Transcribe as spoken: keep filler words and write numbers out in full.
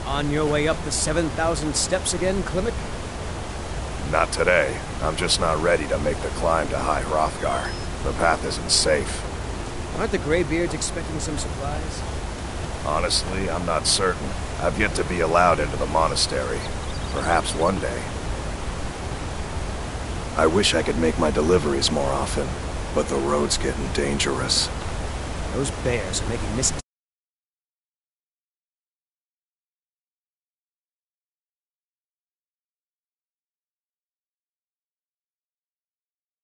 On your way up the seven thousand steps again, Klimek? Not today. I'm just not ready to make the climb to High Hrothgar. The path isn't safe. Aren't the Greybeards expecting some supplies? Honestly, I'm not certain. I've yet to be allowed into the monastery. Perhaps one day. I wish I could make my deliveries more often, but the road's getting dangerous. Those bears are making mistakes.